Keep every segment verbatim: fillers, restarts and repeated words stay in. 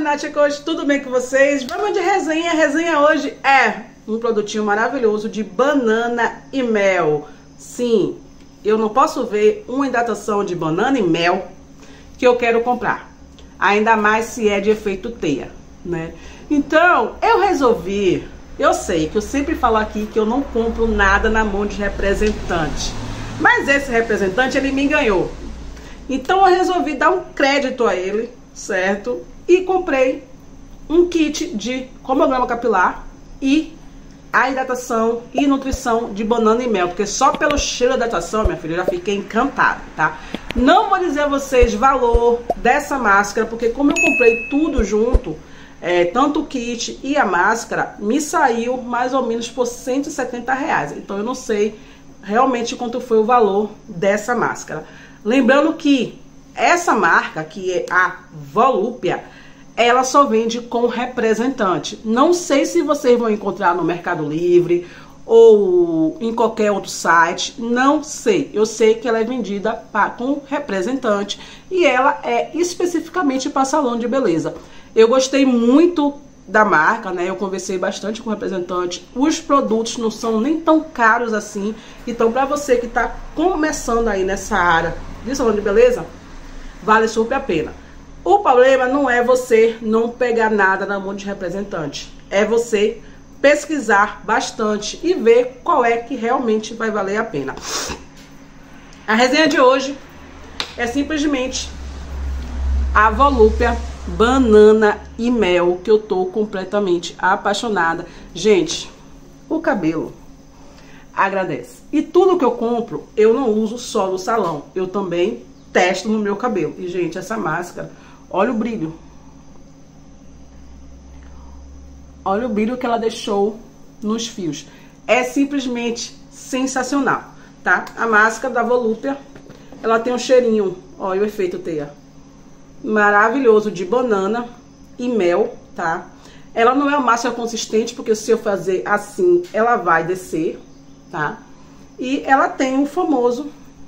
Nath Coach, tudo bem com vocês? Vamos de resenha. A resenha hoje é um produtinho maravilhoso de banana e mel. Sim, eu não posso ver uma hidratação de banana e mel que eu quero comprar. Ainda mais se é de efeito teia, né? Então, eu resolvi... Eu sei que eu sempre falo aqui que eu não compro nada na mão de representante. Mas esse representante, ele me ganhou. Então, eu resolvi dar um crédito a ele, certo? E comprei um kit de cromograma capilar e a hidratação e nutrição de banana e mel. Porque só pelo cheiro da hidratação, minha filha, eu já fiquei encantada, tá? Não vou dizer a vocês valor dessa máscara, porque como eu comprei tudo junto... É, tanto o kit e a máscara me saiu mais ou menos por cento e setenta reais. Então eu não sei realmente quanto foi o valor dessa máscara. Lembrando que essa marca, que é a Volúpia, ela só vende com representante. Não sei se vocês vão encontrar no Mercado Livre ou em qualquer outro site, não sei. Eu sei que ela é vendida pra, com representante e ela é especificamente para salão de beleza. Eu gostei muito da marca, né? Eu conversei bastante com o representante. Os produtos não são nem tão caros assim. Então, para você que está começando aí nessa área de salão de beleza, vale super a pena. O problema não é você não pegar nada na mão de representante. É você pesquisar bastante e ver qual é que realmente vai valer a pena. A resenha de hoje é simplesmente a Volúpia banana e mel, que eu tô completamente apaixonada. Gente, o cabelo agradece. E tudo que eu compro, eu não uso só no salão. Eu também testo no meu cabelo. E, gente, essa máscara, olha o brilho. Olha o brilho que ela deixou nos fios. É simplesmente sensacional, tá? A máscara da Volúpia, ela tem um cheirinho, olha o efeito teia. Maravilhoso de banana e mel, tá? Ela não é uma máscara consistente, porque se eu fazer assim, ela vai descer, tá? E ela tem o famoso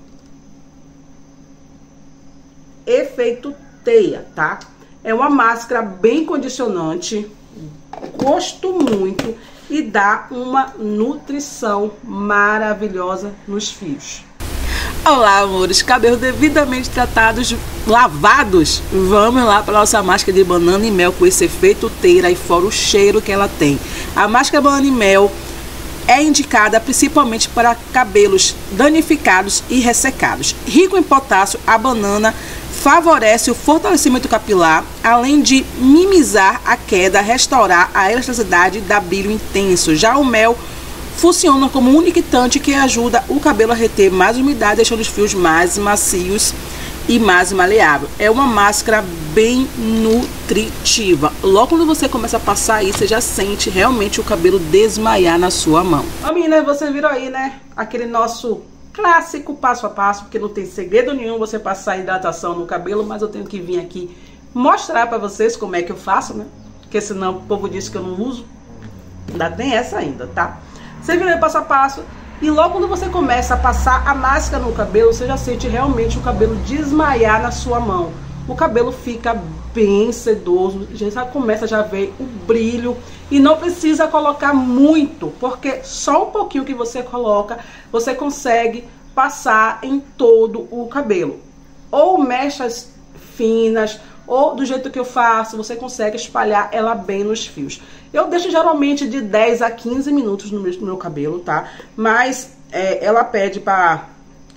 efeito teia, tá? É uma máscara bem condicionante, gosto muito e dá uma nutrição maravilhosa nos fios. Olá, amores, cabelos devidamente tratados, lavados. Vamos lá para a nossa máscara de banana e mel com esse efeito teira e fora o cheiro que ela tem. A máscara banana e mel é indicada principalmente para cabelos danificados e ressecados. Rico em potássio, a banana favorece o fortalecimento capilar, além de minimizar a queda, restaurar a elasticidade e dar brilho intenso. Já o mel funciona como um umectante que ajuda o cabelo a reter mais umidade, deixando os fios mais macios e mais maleável. É uma máscara bem nutritiva. Logo quando você começa a passar aí, você já sente realmente o cabelo desmaiar na sua mão. Ó, meninas, vocês viram aí, né? Aquele nosso clássico passo a passo, porque não tem segredo nenhum você passar hidratação no cabelo, mas eu tenho que vir aqui mostrar pra vocês como é que eu faço, né? Porque senão o povo diz que eu não uso. Ainda tem essa ainda, tá? Você vira passo a passo e logo quando você começa a passar a máscara no cabelo, você já sente realmente o cabelo desmaiar na sua mão. O cabelo fica bem sedoso, já começa a já ver o brilho e não precisa colocar muito, porque só um pouquinho que você coloca, você consegue passar em todo o cabelo. Ou mechas finas, ou do jeito que eu faço, você consegue espalhar ela bem nos fios. Eu deixo geralmente de dez a quinze minutos no meu, no meu cabelo, tá? Mas é, ela pede para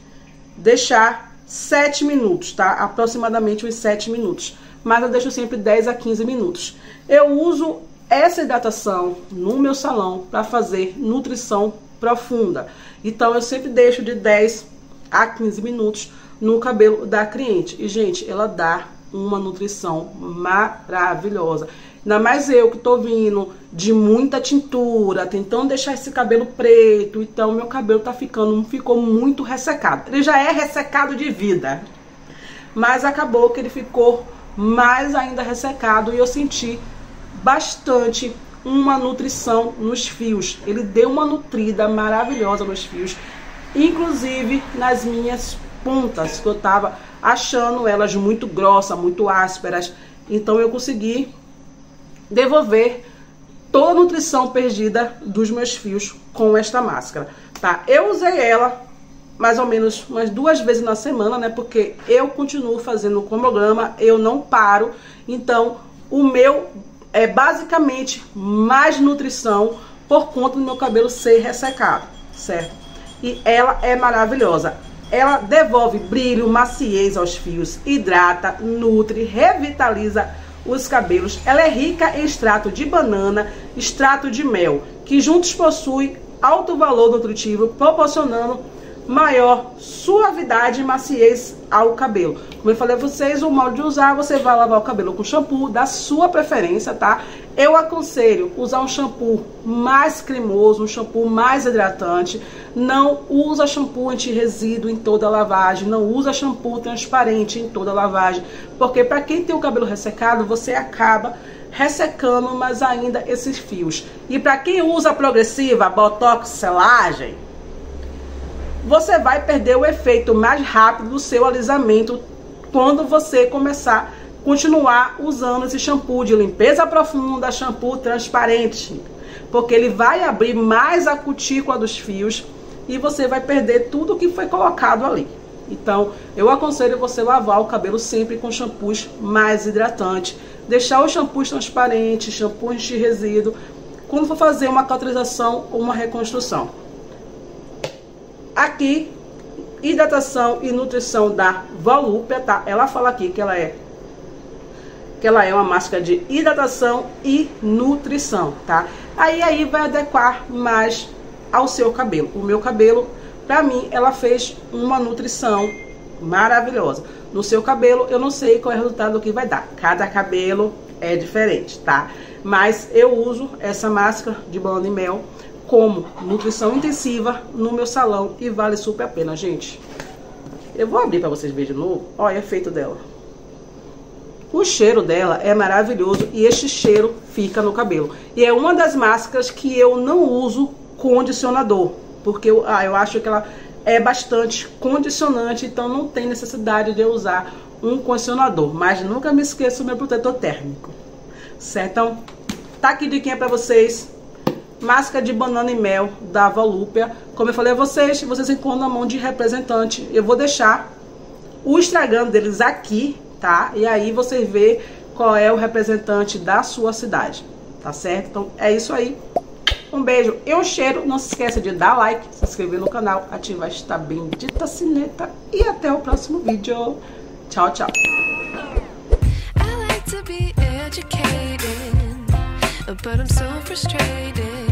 deixar sete minutos, tá? Aproximadamente uns sete minutos. Mas eu deixo sempre dez a quinze minutos. Eu uso essa hidratação no meu salão para fazer nutrição profunda. Então eu sempre deixo de dez a quinze minutos no cabelo da cliente. E, gente, ela dá uma nutrição maravilhosa. Ainda mais eu que tô vindo de muita tintura, tentando deixar esse cabelo preto. Então meu cabelo tá ficando, ficou muito ressecado. Ele já é ressecado de vida, mas acabou que ele ficou mais ainda ressecado. E eu senti bastante uma nutrição nos fios. Ele deu uma nutrida maravilhosa nos fios, inclusive nas minhas pontas, que eu tava achando elas muito grossas, muito ásperas. Então eu consegui devolver toda a nutrição perdida dos meus fios com esta máscara, tá? Eu usei ela mais ou menos umas duas vezes na semana, né? Porque eu continuo fazendo o cronograma, eu não paro. Então, o meu é basicamente mais nutrição por conta do meu cabelo ser ressecado, certo? E ela é maravilhosa. Ela devolve brilho, maciez aos fios, hidrata, nutre, revitaliza os cabelos. Ela é rica em extrato de banana, extrato de mel, que juntos possuem alto valor nutritivo, proporcionando maior suavidade e maciez ao cabelo. Como eu falei a vocês, o modo de usar, você vai lavar o cabelo com shampoo da sua preferência, tá? Eu aconselho usar um shampoo mais cremoso, um shampoo mais hidratante. Não usa shampoo anti-resíduo em toda a lavagem, não usa shampoo transparente em toda a lavagem, porque para quem tem o cabelo ressecado, você acaba ressecando mais ainda esses fios. E para quem usa progressiva, botox, selagem, você vai perder o efeito mais rápido do seu alisamento quando você começar a continuar usando esse shampoo de limpeza profunda, shampoo transparente, porque ele vai abrir mais a cutícula dos fios e você vai perder tudo que foi colocado ali. Então, eu aconselho você lavar o cabelo sempre com shampoos mais hidratantes, deixar os shampoos transparentes, shampoos anti-resíduo, quando for fazer uma cauterização ou uma reconstrução. Aqui, hidratação e nutrição da Volúpia, tá? Ela fala aqui que ela é que ela é uma máscara de hidratação e nutrição, tá? Aí aí vai adequar mais ao seu cabelo. O meu cabelo, pra mim, ela fez uma nutrição maravilhosa. No seu cabelo, eu não sei qual é o resultado que vai dar. Cada cabelo é diferente, tá? Mas eu uso essa máscara de banana e mel como nutrição intensiva no meu salão e vale super a pena, gente. Eu vou abrir pra vocês verem de novo. Olha o efeito dela. O cheiro dela é maravilhoso e este cheiro fica no cabelo. E é uma das máscaras que eu não uso condicionador, porque eu, ah, eu acho que ela é bastante condicionante, então não tem necessidade de eu usar um condicionador. Mas nunca me esqueça do meu protetor térmico, certo? Então, tá aqui diquinha pra vocês. Máscara de banana e mel da Volúpia. Como eu falei a vocês, vocês encontram na mão de representante. Eu vou deixar o Instagram deles aqui, tá? E aí você vê qual é o representante da sua cidade, tá certo? Então é isso aí. Um beijo e um cheiro. Não se esqueça de dar like, se inscrever no canal, ativar esta bendita sineta e até o próximo vídeo. Tchau, tchau. But I'm so frustrated.